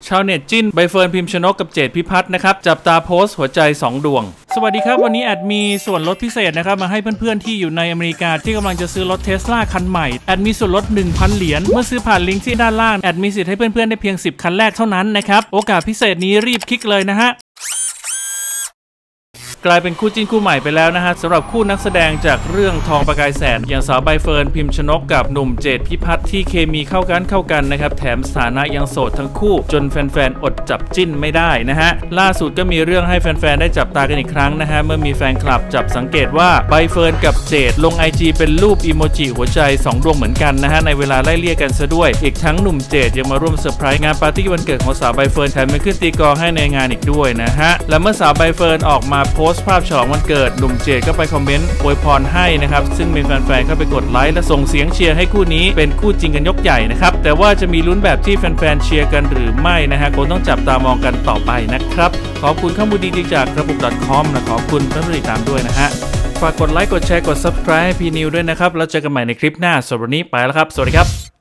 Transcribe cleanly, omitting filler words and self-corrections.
ชาวเน็ตจิ้นใบเฟิร์นพิมชนกกับเจดพิพัฒน์นะครับจับตาโพสต์หัวใจ2ดวงสวัสดีครับวันนี้แอดมีส่วนลดพิเศษนะครับมาให้เพื่อนๆที่อยู่ในอเมริกาที่กำลังจะซื้อรถเทสลาคันใหม่แอดมีส่วนลด 1,000 เหรียญเมื่อซื้อผ่านลิงก์ที่ด้านล่างแอดมีสิทธิ์ให้เพื่อนๆได้เพียง10คันแรกเท่านั้นนะครับโอกาสพิเศษนี้รีบคลิกเลยนะฮะกลายเป็นคู่จิ้นคู่ใหม่ไปแล้วนะฮะสำหรับคู่นักแสดงจากเรื่องทองประกายแสนอย่างสาวใบเฟิร์นพิมชนกกับหนุ่มเจดพิพัฒน์ที่เคมีเข้ากันนะครับแถมสถานะยังโสดทั้งคู่จนแฟนๆอดจับจิ้นไม่ได้นะฮะล่าสุดก็มีเรื่องให้แฟนๆได้จับตากันอีกครั้งนะฮะเมื่อมีแฟนคลับจับสังเกตว่าใบเฟิร์นกับเจดลง IG เป็นรูปอีโมจิหัวใจ2ดวงเหมือนกันนะฮะในเวลาไล่เลี่ยกันซะด้วยอีกทั้งหนุ่มเจดยังมาร่วมเซอร์ไพรส์งานปาร์ตี้วันเกิดของสาวใบเฟิร์นแถมไม่ขึ้นตีกลองให้ในงานอีกด้วยนะฮะและเมื่อสาวใบเฟิร์นออกมาโพสต์ภาพฉลองวันเกิดหนุ่มเจดก็ไปคอมเมนต์อวยพรให้นะครับซึ่งมีแฟนๆเข้าไปกดไลค์และส่งเสียงเชียร์ให้คู่นี้เป็นคู่จริงกันยกใหญ่นะครับแต่ว่าจะมีลุ้นแบบที่แฟนๆเชียร์กันหรือไม่นะฮะคงต้องจับตามองกันต่อไปนะครับขอบคุณข้อมูลดีๆจากกระปุก .com และขอบคุณเพื่อนๆติดตามด้วยนะฮะฝากกดไลค์กดแชร์กด Subscribe ให้พีนิวด้วยนะครับแล้วเจอกันใหม่ในคลิปหน้าสำหรับวันนี้ไปแล้วครับสวัสดีครับ